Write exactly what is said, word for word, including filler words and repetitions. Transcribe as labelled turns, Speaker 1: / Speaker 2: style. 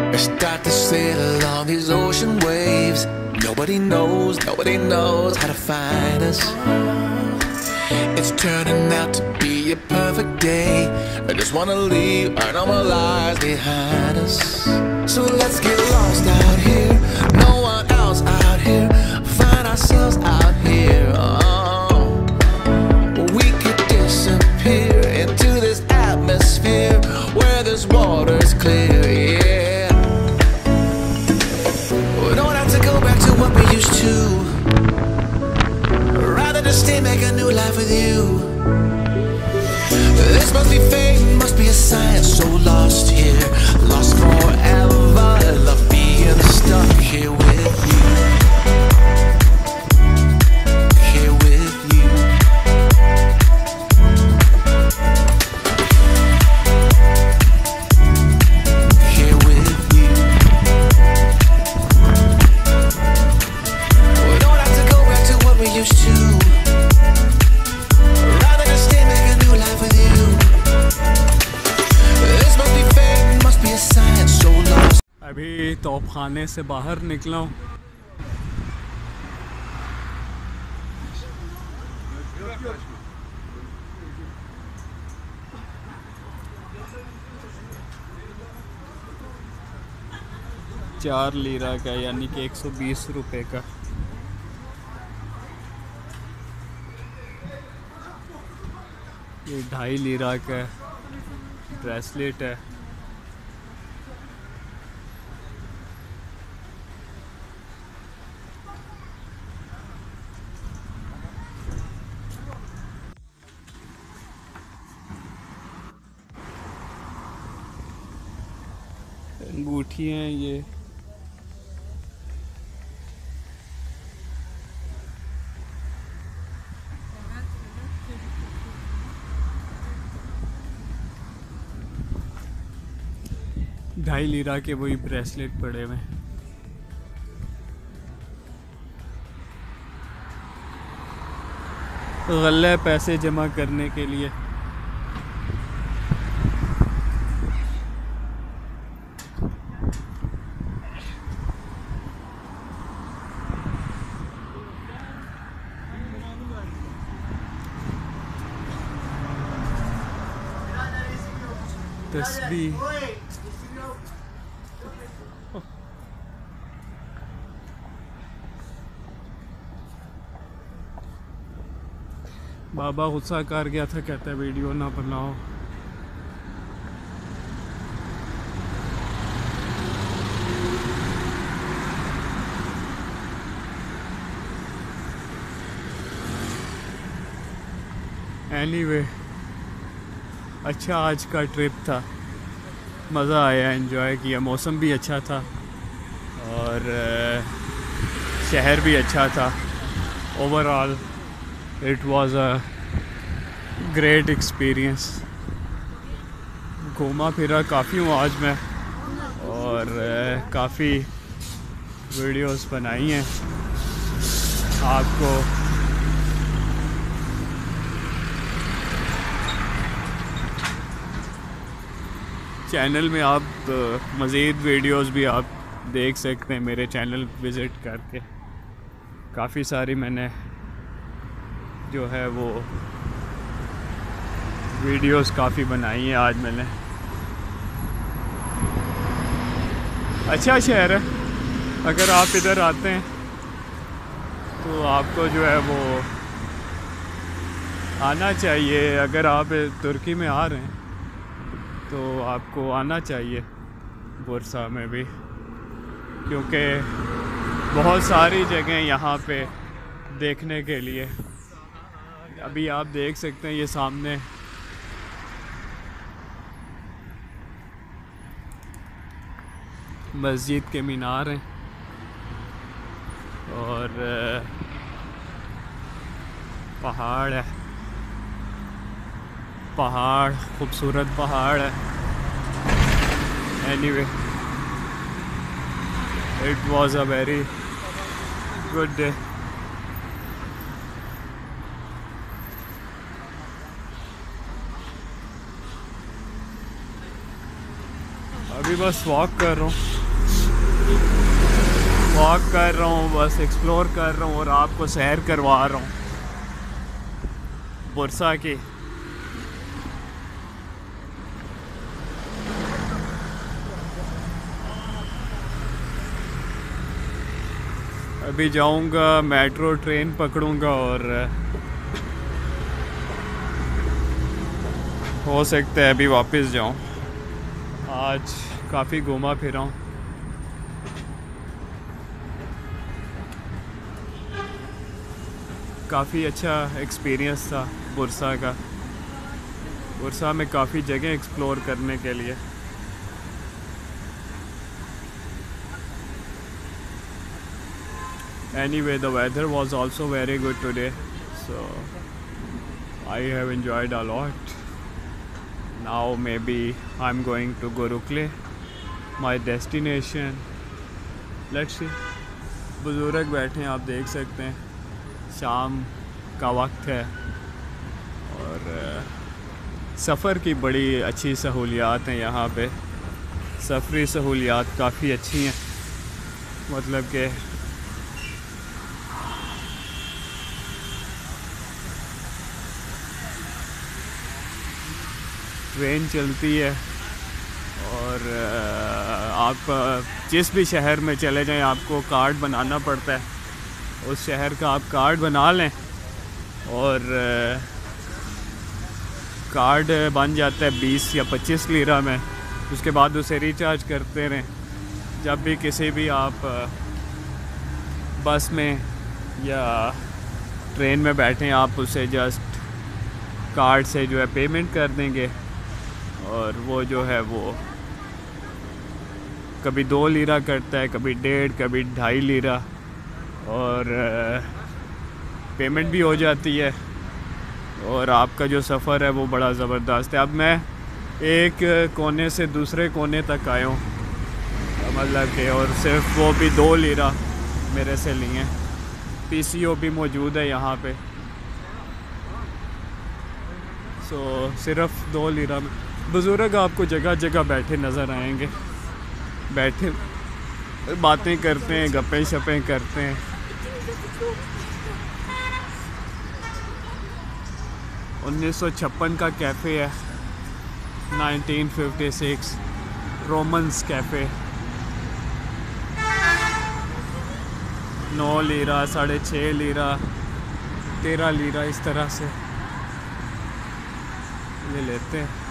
Speaker 1: Start to sail along these ocean waves. Nobody knows, nobody knows how to find us. It's turning out to be a perfect day. I just wanna leave our normal lives behind us. So let's get lost out here, no one else out here. Find ourselves out here. Oh, we could disappear into this atmosphere where this water's clear. Yeah. We don't have to go back to what we used to. Rather just stay, make a new life with you. This must be fate, must be a sign. So lost here, lost forever. Love being stuck here with you. Here with you. Here with you. We don't have to go back to what we used to. Rather just stay, make a new life with you. This must be fate, must be a sign. So lost.
Speaker 2: अभी तोपखाने से बाहर निकला हूँ। चार lira का यानी कि एक सौ बीस रुपये का। ये ढाई लीरा का ब्रेसलेट है। अंगूठी हैं ये। ढाई लीरा के वही ब्रेसलेट पड़े हुए हैं। गल्ले पैसे जमा करने के लिए। तस्बीह बाबा गुस्सा कर गया था, कहता है वीडियो ना बनाओ। एनीवे अच्छा आज का ट्रिप था, मज़ा आया, एंजॉय किया। मौसम भी अच्छा था और शहर भी अच्छा था। Overall it was a great experience. घूमा फिरा काफ़ी हूँ आज मैं और काफ़ी वीडियोस बनाई हैं आपको। चैनल में आप मज़ीद वीडियोस भी आप देख सकते हैं मेरे चैनल विज़िट करके। काफ़ी सारी मैंने जो है वो वीडियोस काफ़ी बनाई हैं आज मैंने। अच्छा शहर है, अगर आप इधर आते हैं तो आपको जो है वो आना चाहिए। अगर आप तुर्की में आ रहे हैं तो आपको आना चाहिए बुरसा में भी, क्योंकि बहुत सारी जगह यहाँ पे देखने के लिए। अभी आप देख सकते हैं ये सामने मस्जिद के मीनार हैं और पहाड़ है, पहाड़ खूबसूरत पहाड़ है। Anyway it was a very good day. अभी बस वॉक कर रहा हूँ। वॉक कर रहा हूँ, बस एक्सप्लोर कर रहा हूँ और आपको सैर करवा रहा हूँ बुरसा की। अभी जाऊँगा, मेट्रो ट्रेन पकड़ूँगा और हो सकता है अभी वापस जाऊँ। आज काफ़ी घूमा फिरा हूँ। काफ़ी अच्छा एक्सपीरियंस था बुरसा का। बुरसा में काफ़ी जगह एक्सप्लोर करने के लिए। Anyway, the weather was also very good today, so I have enjoyed a lot. Now maybe I'm going to Gurukle, my destination. Let's see. बुजुर्ग बैठे हैं, आप देख सकते हैं, शाम का वक्त है और सफ़र की बड़ी अच्छी सहूलियात हैं यहाँ पे। सफरी सहूलियात काफ़ी अच्छी हैं, मतलब कि ट्रेन चलती है और आप जिस भी शहर में चले जाएं आपको कार्ड बनाना पड़ता है। उस शहर का आप कार्ड बना लें और कार्ड बन जाता है बीस या पच्चीस लीरा में। उसके बाद उसे रिचार्ज करते रहें। जब भी किसी भी आप बस में या ट्रेन में बैठें आप उसे जस्ट कार्ड से जो है पेमेंट कर देंगे और वो जो है वो कभी दो लीरा करता है, कभी डेढ़, कभी ढाई लीरा और पेमेंट भी हो जाती है और आपका जो सफ़र है वो बड़ा ज़बरदस्त है। अब मैं एक कोने से दूसरे कोने तक आया हूँ, मतलब कि और सिर्फ वो भी दो लीरा मेरे से लिए। पीसीओ भी मौजूद है यहाँ पे, सो सिर्फ दो लीरा में। बुज़ुर्ग आपको जगह जगह बैठे नज़र आएंगे, बैठे बातें करते हैं, गप्पें शपें करते हैं। उन्नीस सौ छप्पन का कैफ़े है, nineteen fifty six Romans cafe. नौ लीरा, साढ़े छः लीरा, तेरह लीरा, इस तरह से ये लेते हैं।